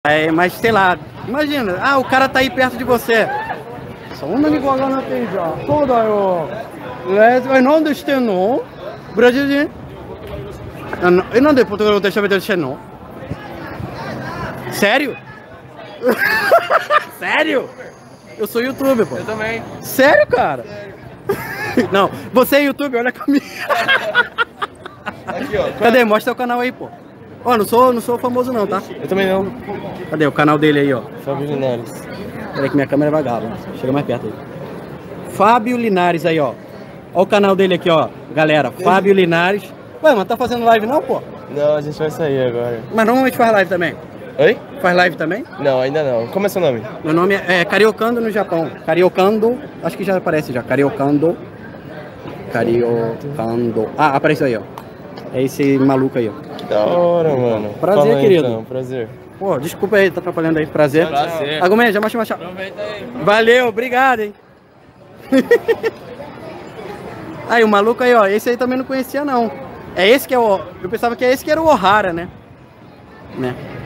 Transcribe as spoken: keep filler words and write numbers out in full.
É, mas sei lá, imagina, ah, o cara tá aí perto de você. そんなに怖がらなくていいじゃん。そうだよ。え、え、なんでしてんの？ブラジル人？あの、え、なんでポルトガル語で喋ったりしてんの？ Sério? Sério? Eu sou youtuber, pô. Eu também. Sério, cara? Não, você é youtuber, olha comigo. Aqui, ó. Cadê? Mostra o canal aí, pô. Ó, não sou, não sou famoso não, tá? Eu também não. Cadê o canal dele aí, ó? Fábio Linares. Peraí que minha câmera é vagada. Chega mais perto aí. Fábio Linares aí, ó. Ó o canal dele aqui, ó. Galera, Fábio Linares. Ué, mas tá fazendo live não, pô? Não, a gente vai sair agora. Mas normalmente faz live também. Oi? Faz live também? Não, ainda não. Como é seu nome? Meu nome é, é Cariocando no Japão. Cariocando, acho que já aparece já. Cariocando. Cariocando. Ah, apareceu aí, ó. É esse maluco aí, ó. Que da hora, mano. Prazer, Fala aí, querido. Então. Prazer. Pô, desculpa aí, tá atrapalhando aí. Prazer. Prazer. Argumento, já macha, macha. Aproveita aí. Valeu, obrigado, hein. Aí, o maluco aí, ó. Esse aí também não conhecia, não. É esse que é o... Eu pensava que é esse que era o Ohara, né? Né?